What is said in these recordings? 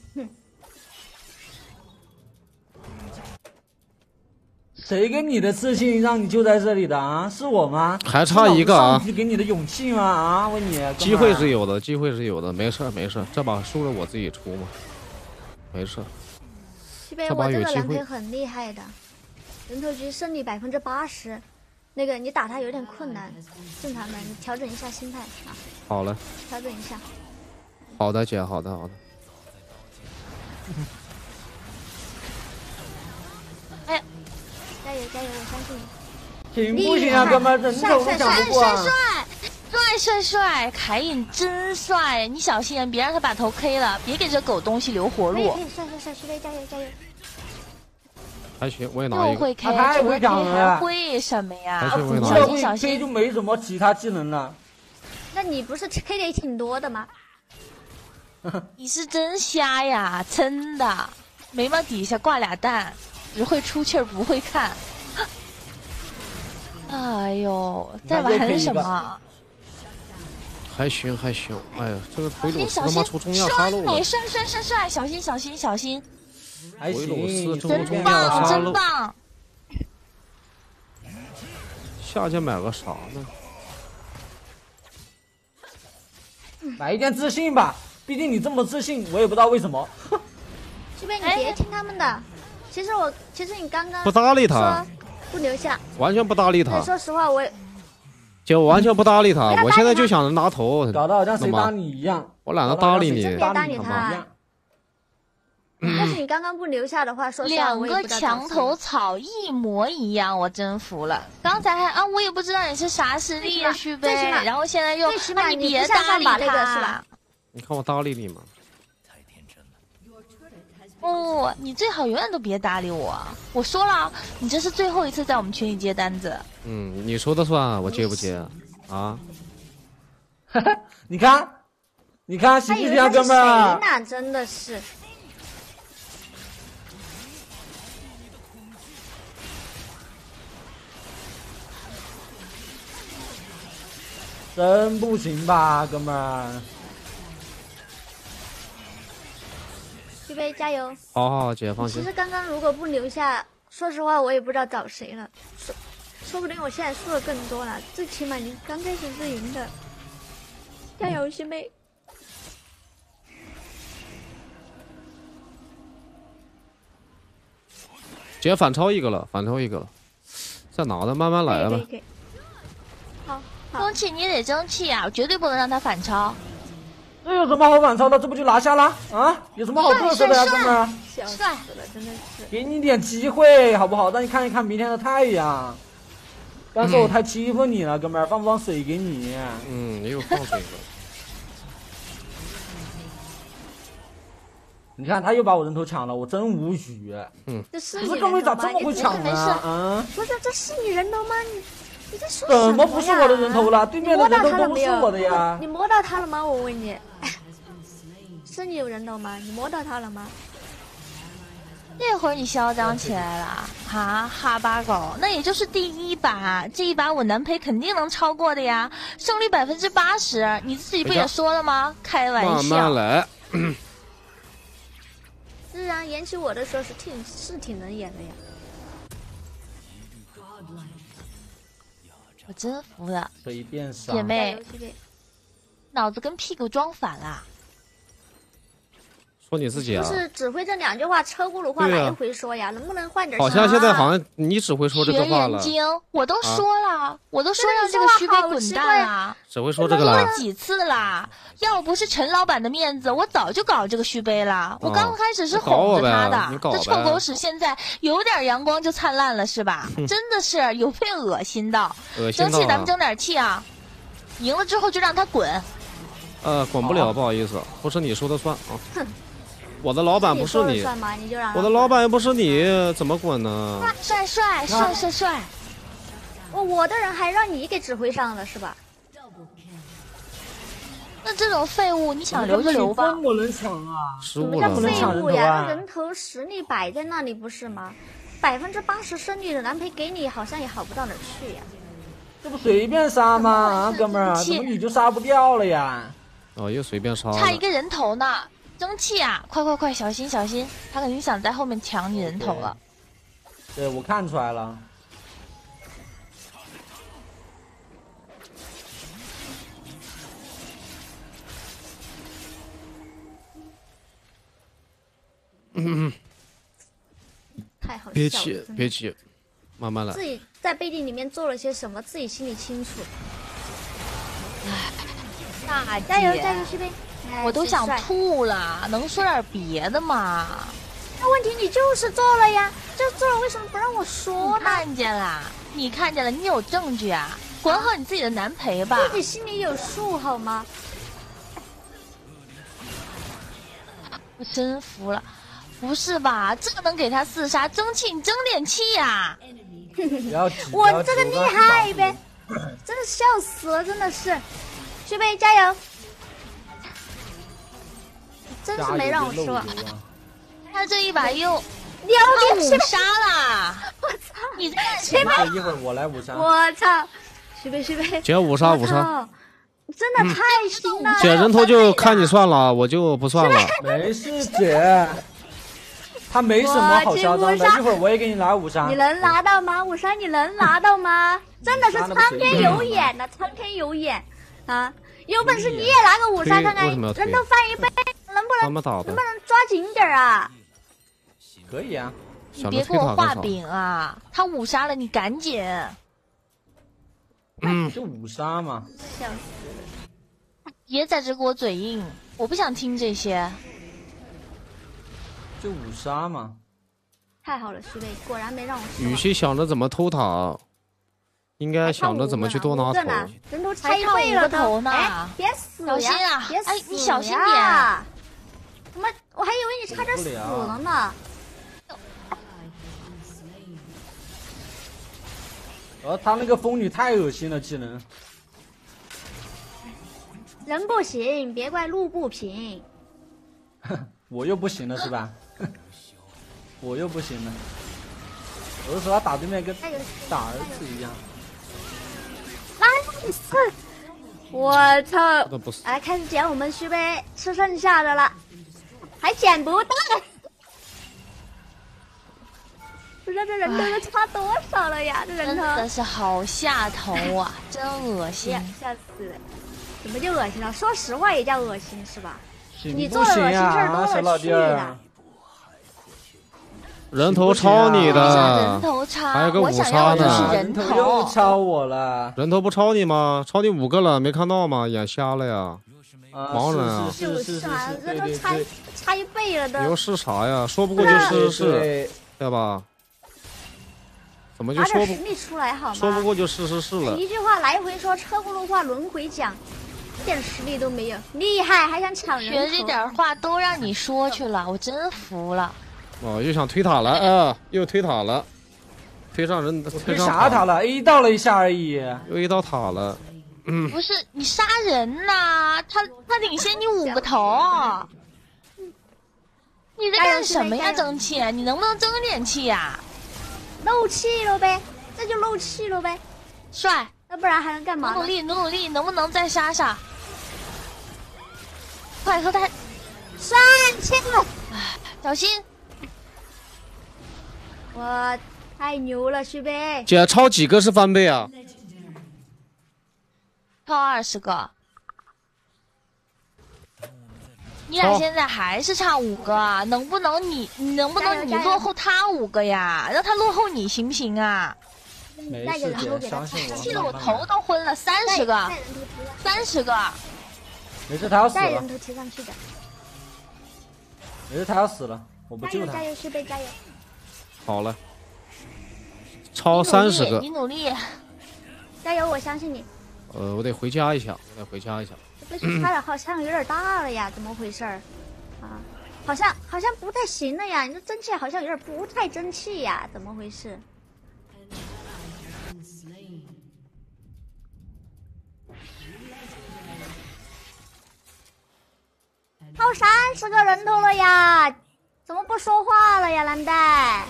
谁给你的自信让你就在这里的啊？是我吗？ 还差一个啊！ 是给你的勇气吗？啊，问你， 机会是有的，机会是有的，没事没事，这把输了我自己出嘛，没事。 西北，我这个蓝配很厉害的，人头局胜率80%，那个你打他有点困难，正常的，你调整一下心态啊。 好了， 调整一下。 好的姐，好的好的。 哎，加油加油，我相信你。 行不行啊，哥们？人头都抢不过啊！ 帅，凯隐真帅！你小心别让他把头 K 了，别给这狗东西留活路。 帅，徐飞加油加油！ 还行，我也拿一个。 又会 K， 太会讲了。 还会什么呀？ 还行，我也拿一个。 小心 K 就没什么其他技能了。 那你不是 K 的也挺多的吗？ 你是真瞎呀，真的，眉毛底下挂俩蛋，只会出气儿不会看。哎呦，在玩什么？ 还行，哎呀，这个回鲁斯他妈出中亚杀戮了！ 帅，小心！ 回鲁斯真棒！ 下家买个啥呢？ 买一点自信吧，毕竟你这么自信，我也不知道为什么。 这边你别听他们的，其实你刚刚不搭理他。 不留下， 完全不搭理他。 说实话，我完全不搭理他。我现在就想着拿头， 搞得好像谁搭你一样。 我懒得搭理你。 别搭理他。要是你刚刚不留下的话，说实话， 两个墙头草一模一样，我真服了。刚才还我也不知道你是啥实力啊，续杯，然后现在又你别搭理他是吧？ 你看我搭理你吗？ 哦，你最好永远都别搭理我。我说了，你这是最后一次在我们群里接单子。 你说的算，我接不接啊？ 你看，行不行啊，哥们儿？ 那真的是。 真不行吧，哥们儿？ 预备加油！ 好，姐放心。 其实刚刚如果不留下，说实话我也不知道找谁了，说不定我现在输的更多了。最起码你刚开始是赢的，加油，师妹！ 姐反超一个了，在哪呢？慢慢来吧。 好， 争气你得争气啊！我绝对不能让他反超。 这有什么好反超的？这不就拿下了啊？有什么好嘚瑟的呀，哥们儿？ 帅死了，真的是。 给你点机会好不好？让你看一看明天的太阳。刚说我太欺负你了，哥们儿，放不放水给你？ 你又放水了。 你看他又把我人头抢了，我真无语。 这是你各位咋这么会抢啊？ 不是，这是你人头吗？你在说什么？不是我的人头了，对面的人头都不是我的呀。 你摸到他了吗？我问你，是你有人头吗？你摸到他了吗？ 那会儿你嚣张起来了啊，哈巴狗，那也就是第一把，这一把我男陪肯定能超过的呀，胜率80%，你自己不也说了吗？开玩笑。 慢慢来。 是啊，演起我的时候是挺能演的呀。 我真服了， 随便杀姐妹，脑子跟屁股装反了。 说你自己啊？ 不是只会这两句话，车轱辘话来回说呀，能不能换点？ 好像现在好像你只会说这个话了。 学人精，我都说了，我都说让这个徐飞滚蛋了， 只会说这个了。 说几次啦？要不是陈老板的面子，我早就搞这个徐飞了。我刚开始是哄着他的，这臭狗屎现在有点阳光就灿烂了，是吧？真的是有被恶心到。争气，咱们争点气啊！赢了之后就让他滚。 滚不了，不好意思，不是你说的算啊。哼。我的老板不是你，我的老板又不是你，怎么滚呢？ 帅！ 我的人还让你给指挥上了是吧？ 那这种废物你想留就留吧。 这么能抢啊？ 什么叫废物呀？人头实力摆在那里不是吗？80%胜率的男陪给你好像也好不到哪儿去呀。 这不随便杀吗？啊，哥们儿，怎么你就杀不掉了呀？ 又随便杀了。 差一个人头呢。 争气啊！快，小心！他肯定想在后面抢你人头了。 对，我看出来了。 太好笑了！ 别急，慢慢来。 自己在背地里面做了些什么，自己心里清楚。 大姐， 加油，徐飞！ 我都想吐了，能说点别的吗？ 那问题你就是做了呀，就做了，为什么不让我说呢？ 看见了，你看见了，你有证据啊？管好你自己的男陪吧。 自己心里有数好吗？ 我真服了，不是吧？这个能给他4杀，争气，你争点气呀！ 我这个厉害呗，真的笑死了，真的是。徐飞加油！真是没让我说。 他这一把又 5 杀啦！ 我操！ 你这一会儿我来5杀。 我操！徐飞， 姐5杀5杀， 真的太行了！ 姐人头就看你算了，我就不算了。 没事，姐。他没什么好嚣张的，一会儿我也给你来5杀。 你能拿到吗？5杀你能拿到吗？真的是苍天有眼呐，苍天有眼啊！有本事你也拿个5杀看看，人头翻一倍，能不能抓紧点啊？ 可以啊， 你别给我画饼啊！他5杀了，你赶紧。 就5杀嘛。 笑死了！ 别在这给我嘴硬，我不想听这些。 就5杀嘛。 太好了，徐飞，果然没让我说。 与其想着怎么偷塔，应该想着怎么去多拿头。 人头拆废了头呢！ 哎，别死呀！ 小心啊！ 别死呀！ 哎，你小心点。 怎么？我还以为你差点死了呢。 他那个风女太恶心了，技能。 人不行，别怪路不平。 我又不行了是吧？我又不行了。有的时候他打对面跟打儿子一样。 nice！ 我操！哎，开始捡我们徐飞吃剩下的了，还捡不到。不知道这人头都差多少了呀？这人头真的是好下头啊，真恶心！ 吓死了！怎么就恶心了？说实话也叫恶心是吧？你做的恶心事儿多了去了。 人头抄你的， 人头抄， 还有个5杀呢。 人头又抄我了。 人头不抄你吗？抄你5个了，没看到吗？眼瞎了呀！盲人啊！ 就是啊，人头差1倍了都。 你又是啥呀？说不过就是对吧？怎么就说不？说不过就是了。 一句话来回说，车轱辘话轮回讲，一点实力都没有，厉害还想抢人头。 学这点话都让你说去了，我真服了。 哦，又想推塔了啊！又推塔了，推上人，推上啥塔了 ？A 到了一下而已， 又A到塔了。 不是你杀人呐，他领先你5个头。你在干什么呀？争气，你能不能争点气呀？ 漏气了呗，这就漏气了呗。 帅， 那不然还能干嘛？ 努力，能不能再杀杀？快和他上去了！ 小心！ 哇，太牛了，徐飞！ 姐抄几个是翻倍啊？ 抄20个。你俩现在还是差5个啊？能不能你落后他5个呀？让他落后你行不行啊？ 没事，姐，相信我。 气得我头都昏了，30个，30个。 没事，他要死了。 带人头贴上去的。 没事，他要死了，我不救他。 加油，徐飞，加油！ 好了，超30个。 你努力， 加油！我相信你。 我得回家一下， 这区差的好像有点大了呀，怎么回事儿？啊，好像不太行了呀，你这争气好像有点不太争气呀，怎么回事？超30个人头了呀，怎么不说话了呀，蓝带？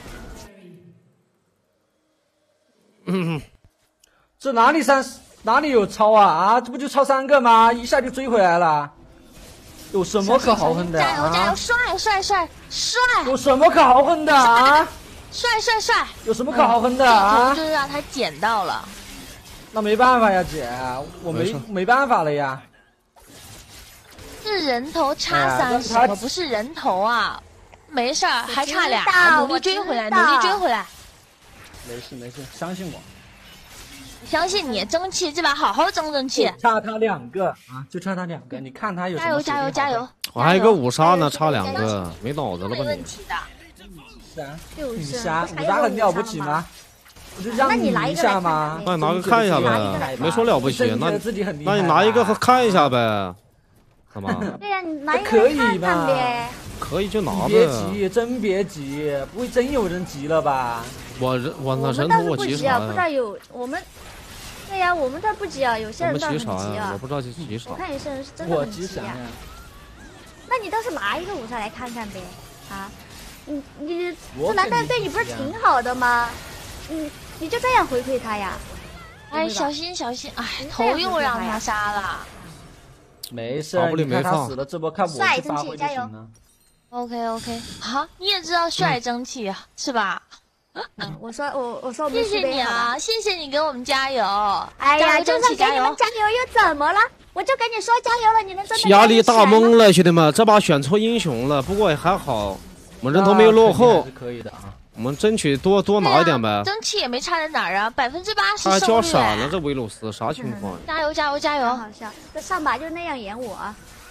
这哪里有超啊？啊，这不就超3个吗？一下就追回来了。 有什么可豪横的？ 加油加油，帅！ 有什么可豪横的啊？ 帅！ 有什么可豪横的啊？ 就是让他捡到了。 那没办法呀，姐，我没办法了呀。 是人头差30，可不是人头啊。没事儿，还差俩，努力追回来。 没事，相信我。 相信你，争气，这把好好争气。 差他2个啊，就差他2个，你看他有什么？ 加油！ 我还有一个5杀呢，差2个，没脑子了吧你？ 没问题的。 是啊，5杀很了不起吗？我就让你一下吗？ 那你拿个看一下呗，没说了不起，那你拿一个看一下呗，干嘛？ 对呀，你拿一个看看呗。 可以就拿呗。 别急，真别急，不会真有人急了吧？ 我那人头我急啥呀？ 不知道有我们。对呀，我们这不急啊，有些人倒是急啊。 我不知道急啥。 我看有些人是真的很急啊。那你倒是拿一个5杀来看看呗，啊？你这蓝蛋对你不是挺好的吗？你就这样回馈他呀？ 哎，小心！哎，头又让他杀了。 没事，你看他死了，这波看我去发挥就行了。 OK， 好，你也知道帅争气是吧？ 我说我谢谢你啊，谢谢你给我们加油！ 哎呀，就算给你们加油又怎么了？我就跟你说加油了，你能真的压力大懵了，兄弟们，这把选错英雄了，不过也还好，我们人头没有落后， 是可以的啊。 我们争取多拿一点呗。 争气也没差在哪儿啊，80%胜率。 他叫闪了，这维鲁斯啥情况？ 加油！ 好笑，这上把就那样演我。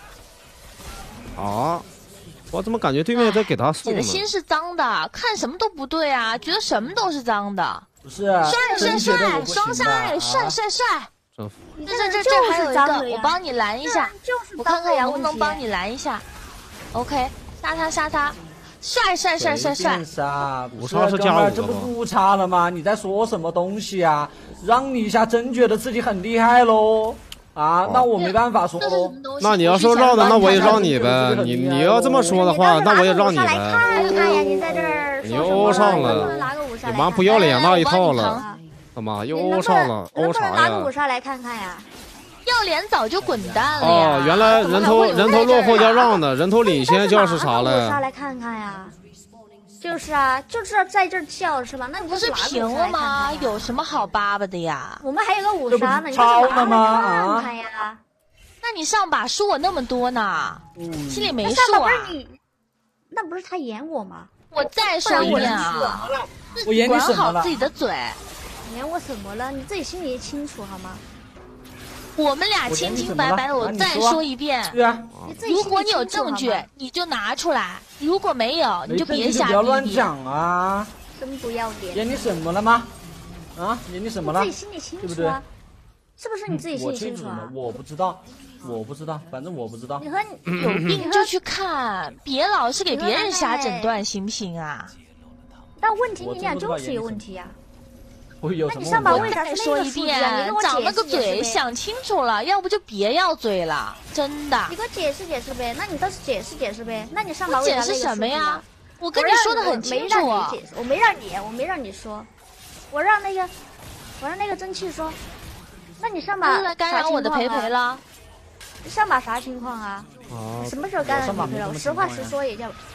啊！我怎么感觉对面在给他送呢？ 你的心是脏的，看什么都不对啊，觉得什么都是脏的。 不是， 帅，双杀，帅！这还有一个，我帮你拦一下，我看看我能不能帮你拦一下。OK， 杀他！帅！ 杀 5杀是加5， 这不5杀了吗？你在说什么东西啊？让你一下真觉得自己很厉害喽。啊，那我没办法说喽。 那你要说让的，那我也让你呗。你要这么说的话，那我也让你呗。你又欧上了，你妈不要脸那一套了，干嘛又欧上了？欧啥呀？ 拿个5杀来看看呀。 要脸早就滚蛋了呀！ 哦，原来人头落后叫让的，人头领先叫是啥嘞？5 杀来看看呀。就是啊，就是在这儿叫是吧？那你不是平了吗？有什么好巴巴的呀？ 我们还有个5杀呢，你拿来看看呀。 那你上把输我那么多呢，心里没数啊？ 那不是他演我吗？ 我再说一遍啊， 我演你什么了？ 管好自己的嘴。 演我什么了？你自己心里清楚好吗？ 我们俩清清白白的，我再说一遍。 对啊， 如果你有证据，你就拿出来；如果没有，你就别瞎逼逼。 不要乱讲啊！ 真不要脸！ 演你什么了吗？啊，演你什么了？ 你自己心里清楚啊，是不是你自己心里清楚啊？ 我不知道，反正我不知道。 你和有病就去看，别老是给别人瞎诊断，行不行啊？ 但问题你俩就是有问题呀。 那你上把为啥再说一遍？长了个嘴，想清楚了，要不就别要嘴了，真的。 你给我解释解释呗，那你倒是解释呗。那你上把为啥解释什么呀？我跟你说的很清楚。 我没让你说，我让那个蒸汽说。那你上把干扰我的培培了？ 上把啥情况啊？什么时候干扰你培培了？我实话实说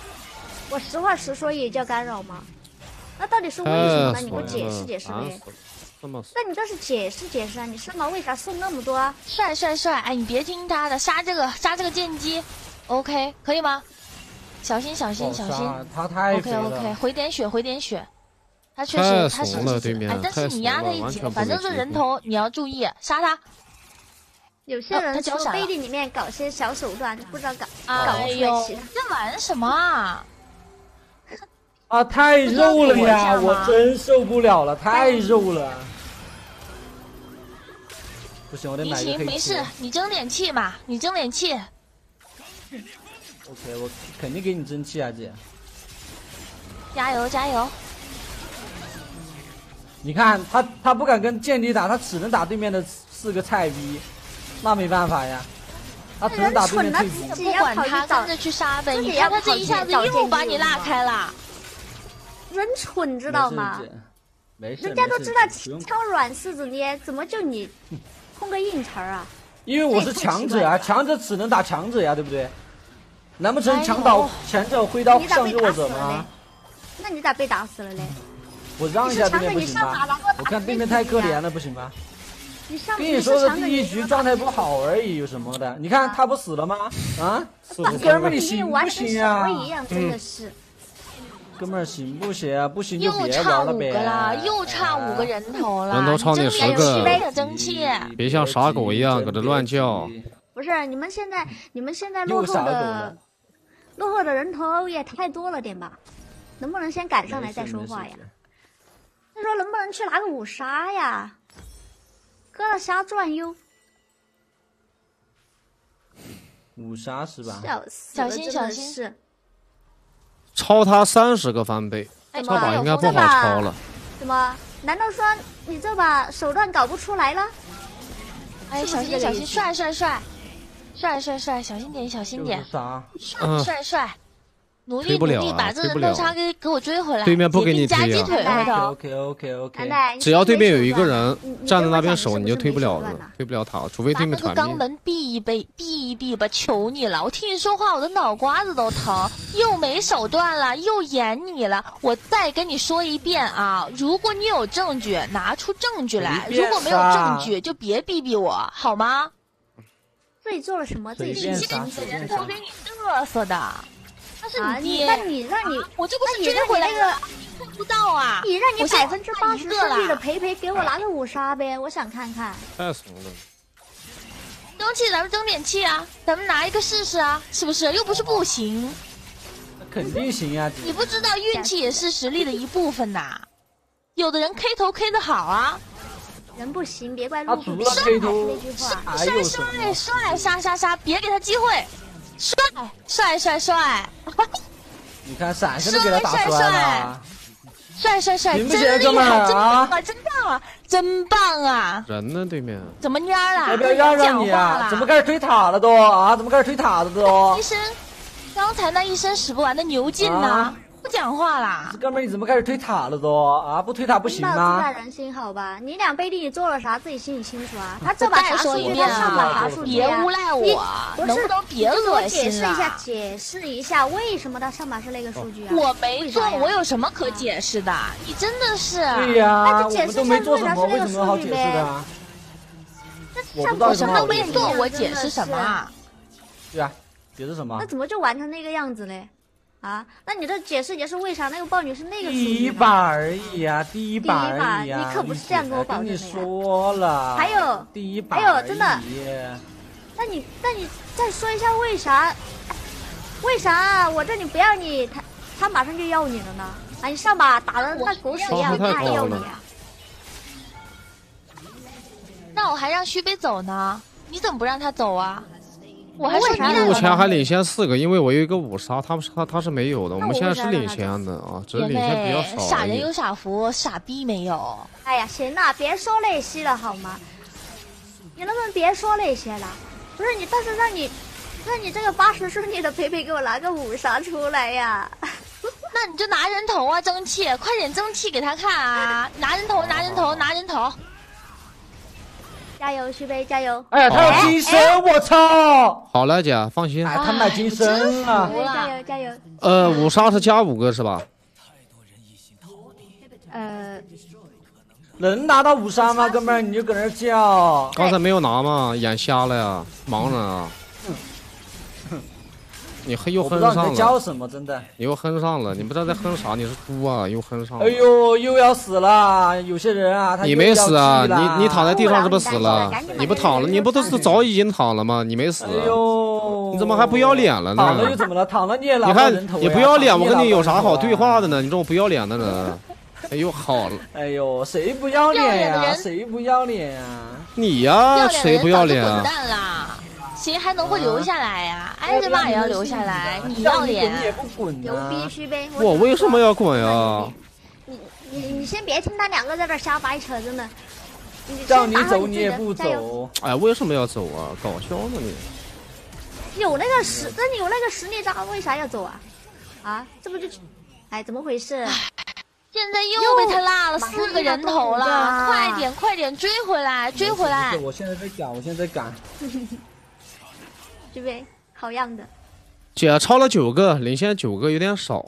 也叫干扰吗？那到底是为什么呢？你给我解释解释呗。那你倒是解释啊！你上把为啥送那么多啊？ 帅！哎，你别听他的，杀这个剑姬 ，OK 可以吗？小心！ 他太肥了。 OK， 回点血。他确实他是哎，但是你压他一级，反正这人头你要注意，杀他。 有些人从背地里面搞些小手段，不知道搞哎呦，这玩什么啊？ 啊，太肉了呀！我真受不了了，太肉了。不行，我得买一个黑。 没事，你争点气嘛，你争点气。 OK， 我肯定给你争气啊，姐。 加油！ 你看他不敢跟剑姬打，他只能打对面的4个菜逼，那没办法呀。他只能打对面菜逼。 不管他，跟着去杀呗。你看他这一下子又把你拉开了。 人蠢知道吗？ 没事， 人家都知道挑软柿子捏，怎么就你碰个硬茬啊？ 因为我是强者啊，强者只能打强者呀，对不对？ 难不成强者挥刀向着我走吗？ 那你咋被打死了嘞？ 我让一下对面不行吗？我看对面太可怜了，不行吗？跟你说的第一局状态不好而已，有什么的？你看他不死了吗？啊，哥们儿你行不行啊？ 真的是。 哥们儿行不行啊？不行就别玩了呗。 又差5个人头了， 人头超你10个， 争气， 别像傻狗一样搁这乱叫。 不是，你们现在落后的人头也太多了点吧？能不能先赶上来再说话呀？再说能不能去拿个5杀呀？搁了瞎转悠。 5杀是吧？ 小心！ 超他30个翻倍，这把应该不好超了。 怎么？难道说你这把手段搞不出来了？ 哎，小心！帅！小心点！帅！努力把这人头杀给我追回来！ 对面不给你推啊 ！OK。 只要对面有一个人站在那边守，你就推不了他，除非对面团灭。 把那个肛门闭一闭吧，求你了！我听你说话，我的脑瓜子都疼，又没手段了，又演你了。我再跟你说一遍啊，如果你有证据，拿出证据来；如果没有证据，就别逼我，好吗？ 自己做了什么？自己人头给你嘚瑟的。他是你爹， 让你， 我就不是追回来那个做不到啊！ 你让你80%胜率的培给我拿个5杀呗，我想看看。 太怂了！ 争气，咱们争点气啊！咱们拿一个试试啊，是不是？又不是不行。 肯定行呀！ 你不知道运气也是实力的一部分呐。有的人 K 头 K 的好啊。 人不行，别怪路不平。 K 头， 帅！杀！别给他机会。帅！ 你看闪现都给他打出来了。 帅！真厉害，真棒啊！ 人呢？对面怎么蔫了？ 要不要让你啊？怎么开始推塔了都啊？怎么开始推塔了都？ 刚才那一身使不完的牛劲呢？不讲话啦！ 这哥们儿你怎么开始推塔了都啊？不推塔不行吗？ 自在人心好吧？你俩背地里做了啥，自己心里清楚啊。他这把啥数据？他上把啥数据？ 别诬赖我，能不能别恶心了？解释一下，为什么他上把是那个数据啊？ 我没做，我有什么可解释的？你真的是。 对呀，我们都没做什么，为什么好解释的？ 我什么都没做，我解释什么啊？ 对啊，解释什么？ 那怎么就玩成那个样子嘞？啊，那你这解释为啥那个豹女是那个数据？ 第一把而已呀，第一把而已呀， 你可不是这样跟我保证的呀。 跟你说了， 还有第一把，还有真的，那你再说一下为啥？为啥我这里不要你，他马上就要你了呢？啊，你上把打的那狗屎样，他还要你啊？ 那我还让徐北走呢，你怎么不让他走啊？我还说目前还领先4个，因为我有一个5杀，他是没有的。我们现在是领先的啊，只是领先比较少。 傻人有傻福，傻逼没有。 哎呀，行了，别说那些了好吗？你能不能别说那些了？不是你，但是让你这个80顺利的培给我拿个5杀出来呀！ 那你就拿人头啊，争气，快点争气给他看啊！拿人头！ 加油，徐飞，加油！ 哎呀，他有金身，我操！ 好了，姐，放心。 哎，他买金身了， 加油！ 5杀是加5个是吧？ 能拿到5杀吗，哥们儿？你就搁那叫。 刚才没有拿吗？眼瞎了呀，盲人啊！你又哼上了。 你在叫什么？真的。 你又哼上了，你不知道在哼啥？你是猪啊？又哼上了。 哎呦，又要死了！有些人啊，他你没死啊？你躺在地上是不是死了？你不躺了？你不都是早已经躺了吗？你没死。 哎呦， 你怎么还不要脸了呢？ 躺了又怎么了？躺了你也拿不人头呀？ 你不要脸，我跟你有啥好对话的呢？你这种不要脸的人。哎呦，好了！ 哎呦，谁不要脸呀？谁不要脸呀？ 你呀，谁不要脸啊？ 滚蛋啦！谁还能会留下来呀？挨着骂也要留下来，你要脸也不滚， 牛逼须呗！ 我为什么要滚呀？ 你先别听他2个在这瞎掰扯，真的。 叫你走你也不走。 哎，为什么要走啊？搞笑呢你！ 有那个实力，他为啥要走啊？啊，这不就，哎，怎么回事？ 现在又被他落了4个人头了，快点追回来！ 我现在在赶。 对不对？好样的！ 姐超了9个，领先9个有点少。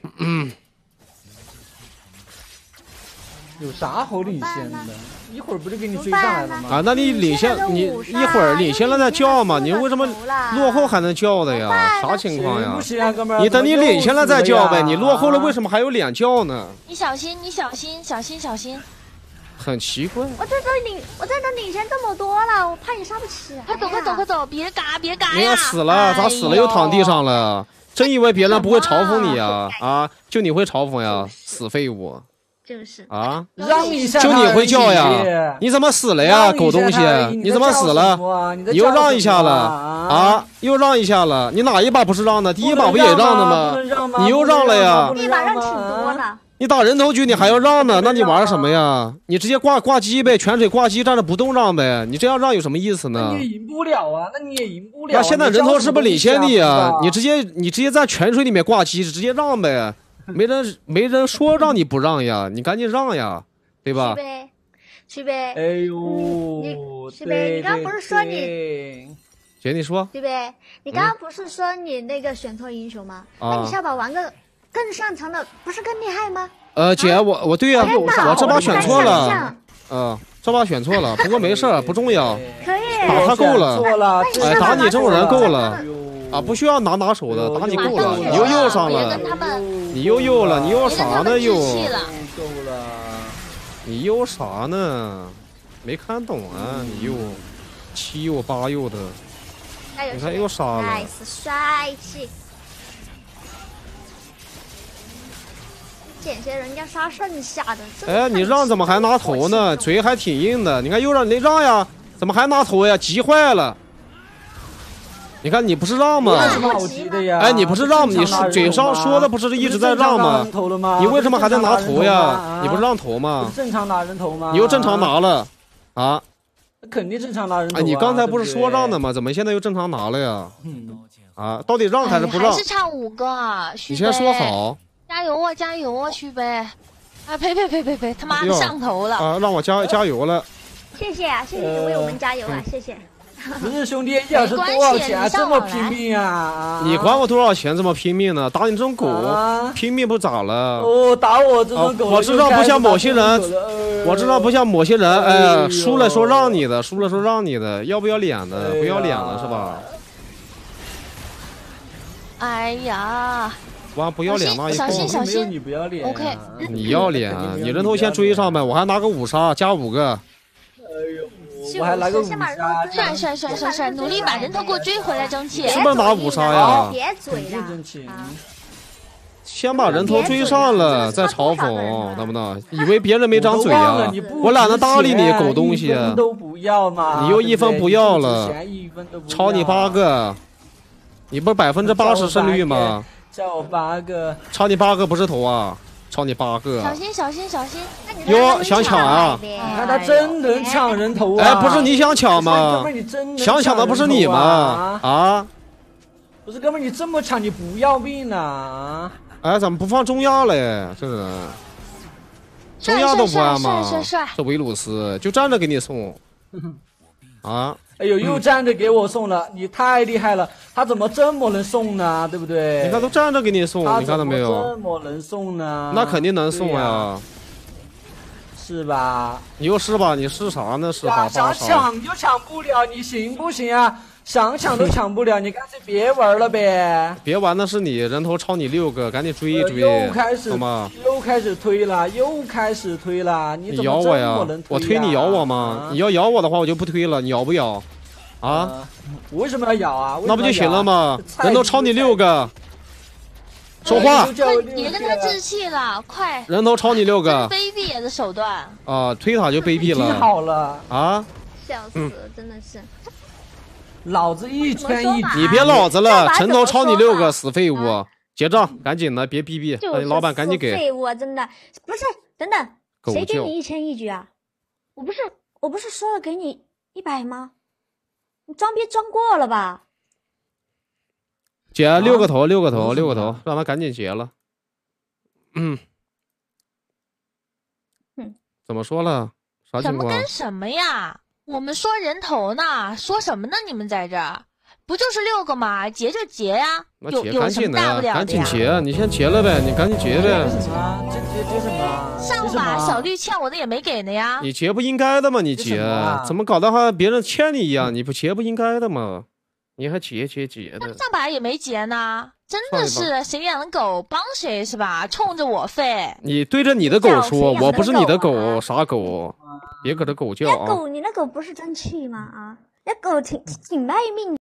有啥好领先的？一会儿不就给你追上来了吗？ 啊，那你领先，你一会儿领先了再叫嘛？你为什么落后还能叫的呀？啥情况呀？你等你领先了再叫呗。你落后了为什么还有脸叫呢？ 你小心，你小心，小心，小心。 很奇怪。 我在这领先这么多了，我怕你杀不起。 快走，快走，快走！别嘎，别嘎呀！ 你要死了，咋死了又躺地上了？真以为别人不会嘲讽你呀？啊，就你会嘲讽呀？死废物！ 就是啊， 让一下， 就你会叫呀？你怎么死了呀，狗东西？你怎么死了？你又让一下了啊？又让一下了？你哪一把不是让的？第一把不也让的吗？你又让了呀？ 第一把让挺多的。 你打人头局你还要让呢？那你玩什么呀？你直接挂机呗，泉水挂机站着不动让呗。你这样让有什么意思呢？ 那你也赢不了啊，那你也赢不了。 那现在人头是不是领先你啊？你直接在泉水里面挂机，直接让呗。没人说让你不让呀，你赶紧让呀，对吧？ 去呗。 哎呦， 去呗，你刚刚不是说你？ 姐，你说。 对呗，你刚刚不是说你那个选错英雄吗？那你下把玩个更擅长的，不是更厉害吗？ 姐，我对呀，我这把选错了。这把选错了，不过没事儿，不重要。 可以。 打他够了。哎，打你这种人够了。啊，不需要拿手的，打你够了，你又右上了，你又右了，你又啥呢又？ 够了， 你又啥呢？没看懂啊，你又7又8又的，你看又杀了。 帅气，捡些人家杀剩下的。 哎，你让怎么还拿头呢？嘴还挺硬的，你看又让你让呀，怎么还拿头呀？急坏了。你看你不是让吗？哎，你不是让吗？你嘴上说的不是一直在让吗？你为什么还在拿头呀？你不是让头吗？ 正常拿人头吗？ 你又正常拿了啊？ 肯定正常拿人头。 哎，你刚才不是说让的吗？怎么现在又正常拿了呀？啊，到底让还是不让？ 还是差5个啊！ 你先说好。 加油啊，加油啊，旭杯！啊呸！他妈的上头了啊！让我加油了。 谢谢你为我们加油啊！谢谢。 不是兄弟，要是多少钱这么拼命啊？ 你管我多少钱这么拼命呢？打你这种狗，拼命不咋了？ 哦，打我这种狗， 我知道不像某些人，我知道不像某些人，哎，输了说让你的，输了说让你的，要不要脸的？不要脸了是吧？ 哎呀， 哇，不要脸那一小心， 你不要脸 ，OK， 你要脸，你人头先追上呗，我还拿个5杀加5个。 我还来个5 杀，帅，努力把人头给我追回来，争气。 是不是拿5杀呀？ 别嘴了， 先把人头追上了，再嘲讽，能不能？以为别人没张嘴呀？我懒得搭理你，狗东西！ 都不要嘛！ 你又1分不要了，超你8个，你不是80%胜率吗？ 叫我8个， 超你8个不是头啊！超你8个！ 小心！ 哟，想抢啊！ 你看他真能抢人头啊！ 哎，不是你想抢吗？想抢的不是你吗？啊！ 不是哥们，你这么抢，你不要命啊？ 哎，怎么不放中亚嘞？这人，中亚都不按吗？这维鲁斯就站着给你送，啊！ 哎呦，又站着给我送了，你太厉害了！他怎么这么能送呢？对不对？ 你看都站着给你送，你看到没有？ 这么能送呢？ 那肯定能送呀， 是吧？ 你又是吧？你是啥呢？是吧？ 想抢就抢不了，你行不行啊？想抢都抢不了，你干脆别玩了呗！ 别玩的是你，人头超你6个，赶紧追一追， 好吗？又开始推了，你咬我呀？我推你咬我吗？你要咬我的话，我就不推了，你咬不咬？啊？ 我为什么要咬啊？ 那不就行了吗？人头超你6个，说话！ 别跟他置气了，快！ 人头超你6个， 卑鄙的手段啊！推塔就卑鄙了， 好了啊！ 笑死了，真的是。 老子1圈1局， 你别老子了，城头超你6个死废物，结账赶紧的，别逼逼，让你老板赶紧给。 废物真的不是，等等，谁给你1圈1局啊？我不是说了给你100吗？你装逼装过了吧？ 结6个头，让他赶紧结了。怎么说了？啥情况？ 什么跟什么呀？我们说人头呢，说什么呢？你们在这儿不就是6个吗？结就结呀， 有什么大不了的呀？ 赶紧结，你先结了呗，你赶紧结呗。 结什么？ 上把小绿欠我的也没给呢呀。 你结不应该的吗？你结，怎么搞得好像别人欠你一样？你不结不应该的吗？你还结的？ 上把也没结呢，真的是谁养的狗帮谁是吧？冲着我吠。 你对着你的狗说，我不是你的狗，啥狗？别搁这狗叫啊！ 你那狗不是争气吗？啊，那狗挺卖命。